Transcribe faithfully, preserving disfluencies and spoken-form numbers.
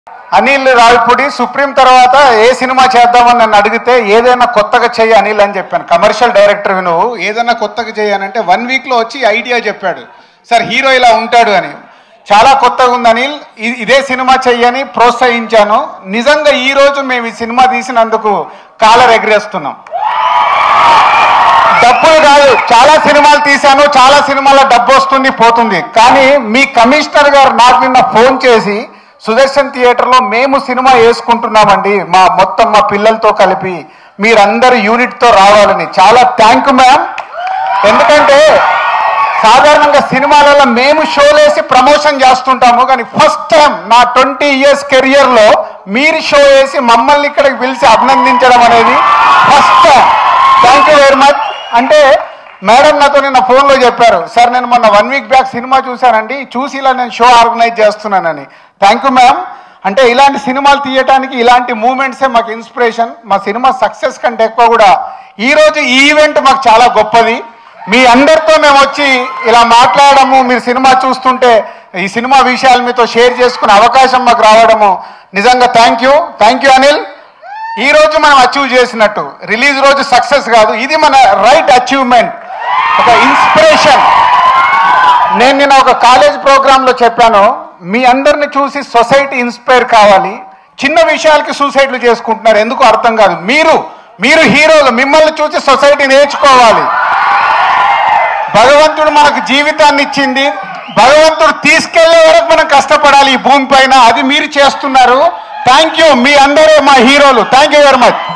Anil Ravipudi supreme తర్వాత ఏ cinema చేద్దామని నన్ను అడిగితే ఏదైనా కొత్తగా చెయ్యి అనిల్ అని చెప్పాను. కమర్షియల్ డైరెక్టర్ నువ్వు ఏదైనా కొత్తగా చేయనంటే వన్ వీక్లో వచ్చి ఐడియా చెప్పాడు, సార్ హీరో ఇలా ఉంటాడు అని. చాలా కొత్తగా ఉంది అనిల్, ఇదే సినిమా చెయ్యని ప్రోత్సహించాను. నిజంగా ఈ రోజు మేము ఈ సినిమా తీసినందుకు కాలర్ ఎగరేస్తున్నాం. డబ్బులు కాదు, చాలా సినిమాలు తీశాను, చాలా సినిమాల డబ్బు వస్తుంది పోతుంది. కానీ మీ కమిషనర్ గారు నాకు నిన్న ఫోన్ చేసి సుదర్శన్ థియేటర్లో మేము సినిమా వేసుకుంటున్నామండి మా మొత్తం మా పిల్లలతో కలిపి, మీరందరూ యూనిట్తో రావాలని. చాలా థ్యాంక్ యూ మ్యామ్. ఎందుకంటే సాధారణంగా సినిమాలలో మేము షోలేసి ప్రమోషన్ చేస్తుంటాము, కానీ ఫస్ట్ టైం నా ట్వంటీ ఇయర్స్ కెరియర్లో మీరు షో వేసి మమ్మల్ని ఇక్కడికి పిలిచి అభినందించడం అనేది first time. Thank you very much. అంటే మేడం నాతో నిన్న ఫోన్లో చెప్పారు, సార్ నేను మొన్న వన్ వీక్ బ్యాక్ సినిమా చూశానండి, చూసి ఇలా నేను షో ఆర్గనైజ్ చేస్తున్నానని. Thank you ma'am. అంటే ఇలాంటి సినిమాలు తీయటానికి ఇలాంటి మూమెంట్సే మాకు ఇన్స్పిరేషన్. మా సినిమా సక్సెస్ కంటే ఎక్కువ కూడా ఈరోజు ఈ ఈవెంట్ మాకు చాలా గొప్పది. మీ అందరితో మేము వచ్చి ఇలా మాట్లాడము, మీరు సినిమా చూస్తుంటే ఈ సినిమా విషయాలు మీతో షేర్ చేసుకునే అవకాశం మాకు రావడము నిజంగా thank you. Thank you Anil. ఈ రోజు మనం అచీవ్ చేసినట్టు రిలీజ్ రోజు సక్సెస్ కాదు, ఇది మన రైట్ అచీవ్మెంట్, ఒక ఇన్స్పిరేషన్. నేను నిన్న ఒక కాలేజ్ ప్రోగ్రాంలో చెప్పాను, మీ అందరిని చూసి సొసైటీ ఇన్స్పైర్ కావాలి. చిన్న విషయాలకి సూసైడ్లు చేసుకుంటున్నారు, ఎందుకు అర్థం కాదు. మీరు మీరు హీరోలు, మిమ్మల్ని చూసి సొసైటీ నేర్చుకోవాలి. భగవంతుడు మనకు జీవితాన్ని ఇచ్చింది, భగవంతుడు తీసుకెళ్లే వరకు మనం కష్టపడాలి ఈ భూమి పైన, అది మీరు చేస్తున్నారు. Thank you. మీ అందరూ మా హీరోలు. Thank you very much.